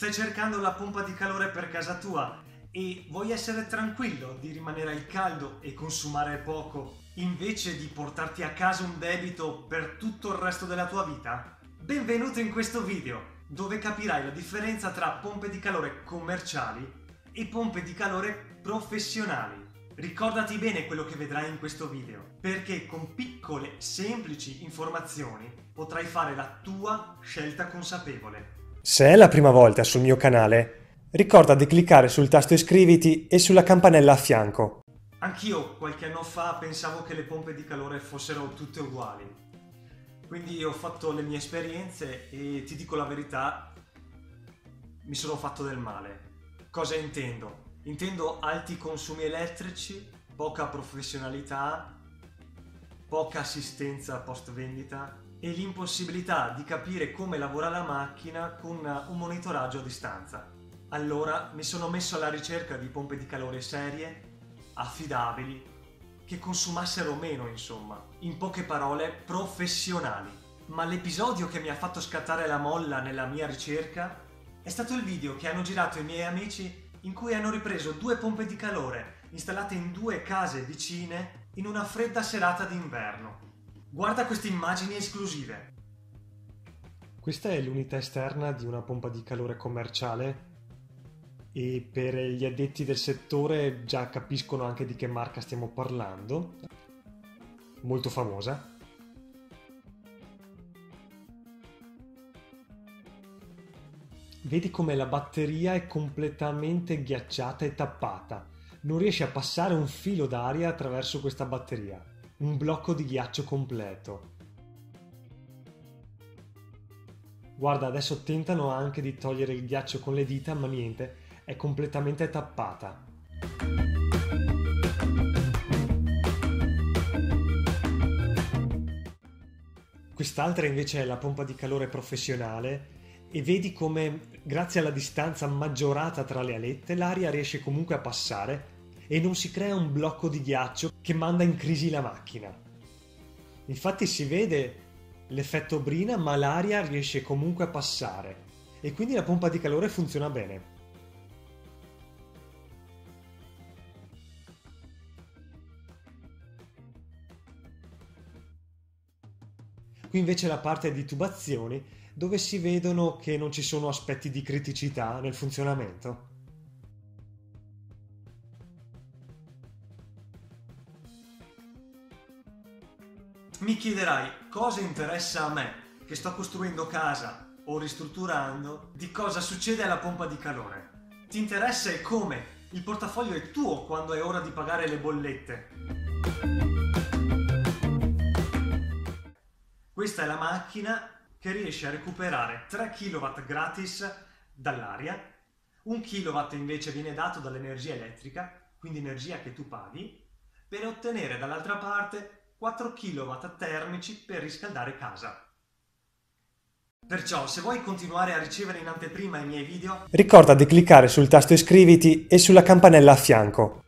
Stai cercando la pompa di calore per casa tua e vuoi essere tranquillo di rimanere al caldo e consumare poco invece di portarti a casa un debito per tutto il resto della tua vita? Benvenuto in questo video, dove capirai la differenza tra pompe di calore commerciali e pompe di calore professionali. Ricordati bene quello che vedrai in questo video, perché con piccole, semplici informazioni potrai fare la tua scelta consapevole. Se è la prima volta sul mio canale, ricorda di cliccare sul tasto iscriviti e sulla campanella a fianco. Anch'io qualche anno fa pensavo che le pompe di calore fossero tutte uguali, quindi ho fatto le mie esperienze e ti dico la verità, mi sono fatto del male. Cosa intendo? Intendo alti consumi elettrici, poca professionalità, poca assistenza post vendita e l'impossibilità di capire come lavora la macchina con un monitoraggio a distanza. Allora mi sono messo alla ricerca di pompe di calore serie, affidabili, che consumassero meno, insomma. In poche parole, professionali. Ma l'episodio che mi ha fatto scattare la molla nella mia ricerca è stato il video che hanno girato i miei amici in cui hanno ripreso 2 pompe di calore installate in 2 case vicine in una fredda serata d'inverno. Guarda queste immagini esclusive. Questa è l'unità esterna di una pompa di calore commerciale e per gli addetti del settore già capiscono anche di che marca stiamo parlando. Molto famosa. Vedi come la batteria è completamente ghiacciata e tappata. Non riesce a passare un filo d'aria attraverso questa batteria. Un blocco di ghiaccio completo. Guarda, adesso tentano anche di togliere il ghiaccio con le dita, ma niente, è completamente tappata. Quest'altra invece è la pompa di calore professionale e vedi come, grazie alla distanza maggiorata tra le alette, l'aria riesce comunque a passare e non si crea un blocco di ghiaccio che manda in crisi la macchina. Infatti si vede l'effetto brina, ma l'aria riesce comunque a passare e quindi la pompa di calore funziona bene. Qui invece la parte di tubazioni, dove si vedono che non ci sono aspetti di criticità nel funzionamento. Mi chiederai cosa interessa a me, che sto costruendo casa o ristrutturando, di cosa succede alla pompa di calore. Ti interessa e come? Il portafoglio è tuo quando è ora di pagare le bollette. Questa è la macchina che riesce a recuperare 3 kW gratis dall'aria, 1 kW invece viene dato dall'energia elettrica, quindi energia che tu paghi, per ottenere dall'altra parte 4 kW termici per riscaldare casa. Perciò, se vuoi continuare a ricevere in anteprima i miei video, ricorda di cliccare sul tasto iscriviti e sulla campanella a fianco.